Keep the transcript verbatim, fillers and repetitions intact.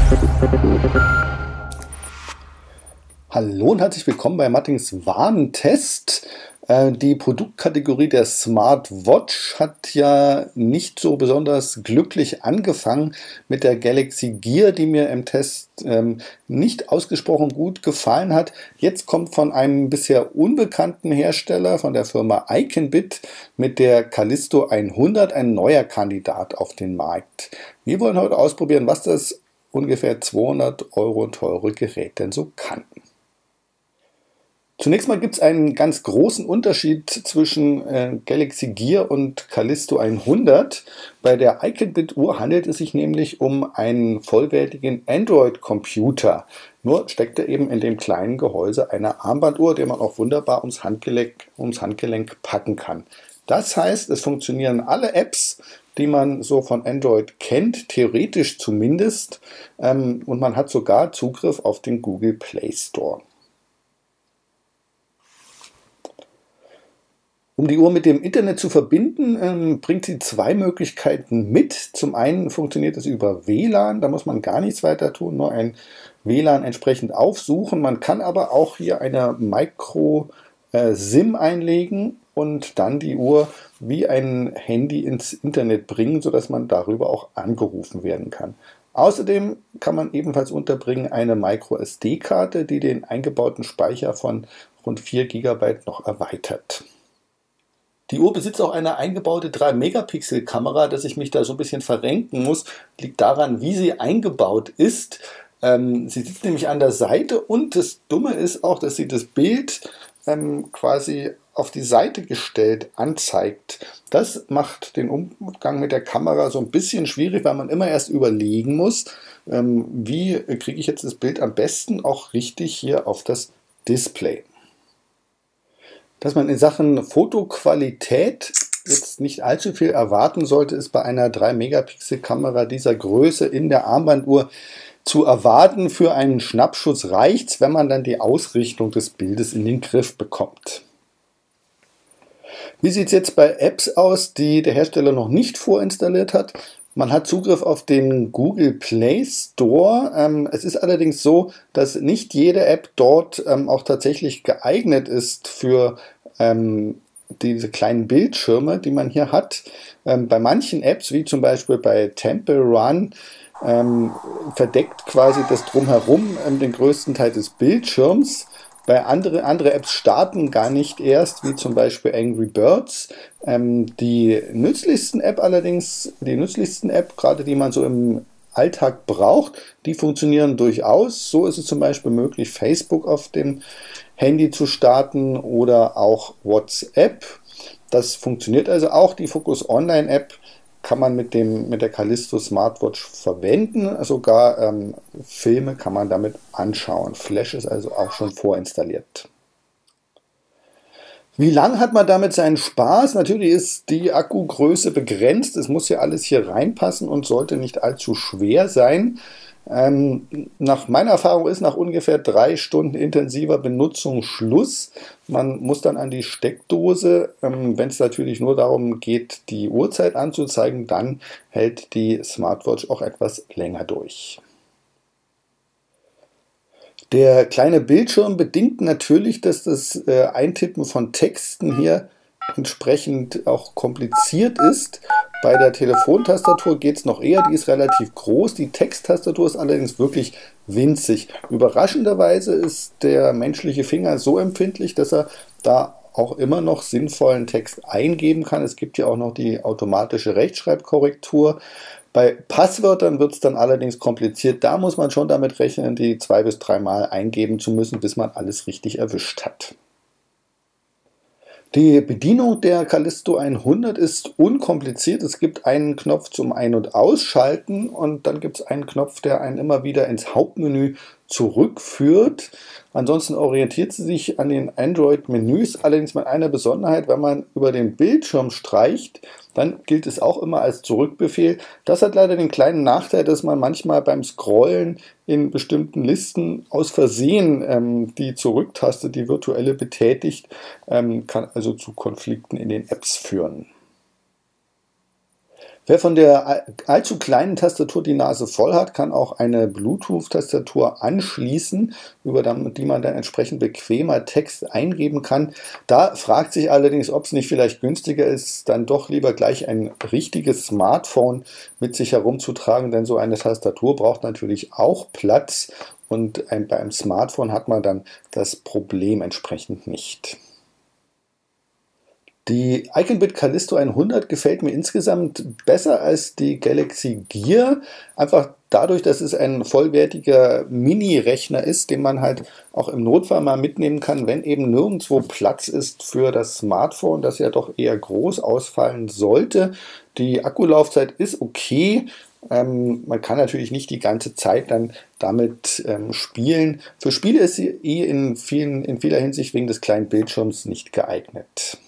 Hallo und herzlich willkommen bei Mattings Warentest. Äh, die Produktkategorie der Smartwatch hat ja nicht so besonders glücklich angefangen mit der Galaxy Gear, die mir im Test ähm, nicht ausgesprochen gut gefallen hat. Jetzt kommt von einem bisher unbekannten Hersteller, von der Firma Iconbit, mit der Callisto hundert ein neuer Kandidat auf den Markt. Wir wollen heute ausprobieren, was das ungefähr zweihundert Euro teure Gerät denn so kann. Zunächst mal gibt es einen ganz großen Unterschied zwischen äh, Galaxy Gear und Callisto hundert. Bei der Iconbit-Uhr handelt es sich nämlich um einen vollwertigen Android-Computer. Nur steckt er eben in dem kleinen Gehäuse einer Armbanduhr, den man auch wunderbar ums Handgelenk, ums Handgelenk packen kann. Das heißt, es funktionieren alle Apps, die man so von Android kennt, theoretisch zumindest, ähm, und man hat sogar Zugriff auf den Google Play Store. Um die Uhr mit dem Internet zu verbinden, ähm, bringt sie zwei Möglichkeiten mit. Zum einen funktioniert es über W L A N, da muss man gar nichts weiter tun, nur ein W L A N entsprechend aufsuchen. Man kann aber auch hier eine Micro-SIM einlegen und dann die Uhr wie ein Handy ins Internet bringen, sodass man darüber auch angerufen werden kann. Außerdem kann man ebenfalls unterbringen eine Micro S D-Karte, die den eingebauten Speicher von rund vier Gigabyte noch erweitert. Die Uhr besitzt auch eine eingebaute drei Megapixel Kamera, dass ich mich da so ein bisschen verrenken muss, liegt daran, wie sie eingebaut ist. Ähm, sie sitzt nämlich an der Seite und das Dumme ist auch, dass sie das Bild ähm, quasi auf die Seite gestellt anzeigt. Das macht den Umgang mit der Kamera so ein bisschen schwierig, weil man immer erst überlegen muss, ähm, wie kriege ich jetzt das Bild am besten auch richtig hier auf das Display. Dass man in Sachen Fotoqualität jetzt nicht allzu viel erwarten sollte, ist bei einer drei Megapixel Kamera dieser Größe in der Armbanduhr zu erwarten. Für einen Schnappschuss reicht es, wenn man dann die Ausrichtung des Bildes in den Griff bekommt. Wie sieht es jetzt bei Apps aus, die der Hersteller noch nicht vorinstalliert hat? Man hat Zugriff auf den Google Play Store. Ähm, es ist allerdings so, dass nicht jede App dort ähm, auch tatsächlich geeignet ist für ähm, diese kleinen Bildschirme, die man hier hat. Ähm, bei manchen Apps, wie zum Beispiel bei Temple Run, ähm, verdeckt quasi das Drumherum ähm, den größten Teil des Bildschirms. Bei andere, andere Apps starten gar nicht erst, wie zum Beispiel Angry Birds. Ähm, die nützlichsten App allerdings, die nützlichsten App, gerade die man so im Alltag braucht, die funktionieren durchaus. So ist es zum Beispiel möglich, Facebook auf dem Handy zu starten oder auch WhatsApp. Das funktioniert also auch. Die Focus Online App kann man mit, dem, mit der Callisto Smartwatch verwenden. Sogar ähm, Filme kann man damit anschauen. Flash ist also auch schon vorinstalliert. Wie lang hat man damit seinen Spaß? Natürlich ist die Akkugröße begrenzt. Es muss ja alles hier reinpassen und sollte nicht allzu schwer sein. Ähm, nach meiner Erfahrung ist nach ungefähr drei Stunden intensiver Benutzung Schluss. Man muss dann an die Steckdose. Ähm, wenn es natürlich nur darum geht, die Uhrzeit anzuzeigen, dann hält die Smartwatch auch etwas länger durch. Der kleine Bildschirm bedingt natürlich, dass das äh, Eintippen von Texten hier entsprechend auch kompliziert ist. Bei der Telefontastatur geht es noch eher, die ist relativ groß. Die Texttastatur ist allerdings wirklich winzig. Überraschenderweise ist der menschliche Finger so empfindlich, dass er da auch immer noch sinnvollen Text eingeben kann. Es gibt ja auch noch die automatische Rechtschreibkorrektur. Bei Passwörtern wird es dann allerdings kompliziert. Da muss man schon damit rechnen, die zwei bis dreimal eingeben zu müssen, bis man alles richtig erwischt hat. Die Bedienung der Callisto hundert ist unkompliziert. Es gibt einen Knopf zum Ein- und Ausschalten und dann gibt es einen Knopf, der einen immer wieder ins Hauptmenü zurückführt. Ansonsten orientiert sie sich an den Android-Menüs, allerdings mit einer Besonderheit: Wenn man über den Bildschirm streicht, dann gilt es auch immer als Zurückbefehl. Das hat leider den kleinen Nachteil, dass man manchmal beim Scrollen in bestimmten Listen aus Versehen ähm, die Zurücktaste, die virtuelle, betätigt, ähm, kann also zu Konflikten in den Apps führen. Wer von der allzu kleinen Tastatur die Nase voll hat, kann auch eine Bluetooth-Tastatur anschließen, über die man dann entsprechend bequemer Text eingeben kann. Da fragt sich allerdings, ob es nicht vielleicht günstiger ist, dann doch lieber gleich ein richtiges Smartphone mit sich herumzutragen, denn so eine Tastatur braucht natürlich auch Platz und beim Smartphone hat man dann das Problem entsprechend nicht. Die Iconbit Callisto hundert gefällt mir insgesamt besser als die Galaxy Gear, einfach dadurch, dass es ein vollwertiger Mini-Rechner ist, den man halt auch im Notfall mal mitnehmen kann, wenn eben nirgendwo Platz ist für das Smartphone, das ja doch eher groß ausfallen sollte. Die Akkulaufzeit ist okay. Ähm, man kann natürlich nicht die ganze Zeit dann damit ähm, spielen. Für Spiele ist sie eh in, vielen, in vieler Hinsicht wegen des kleinen Bildschirms nicht geeignet.